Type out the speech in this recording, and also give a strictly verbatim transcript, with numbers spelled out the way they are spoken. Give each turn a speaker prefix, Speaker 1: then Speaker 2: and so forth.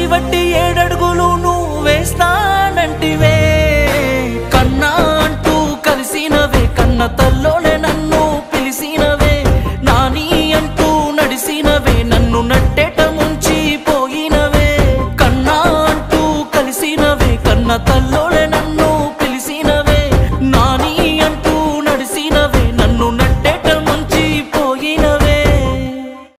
Speaker 1: ఆశి వట్టి ఏడడుగులు నువ్వు వేస్తానంటివే కన్నా అంటూ కలిసినవే కన్న తల్లోనే నన్ను పిలిసినవే నాని అంటూ నడిసినవే నన్ను నట్టేట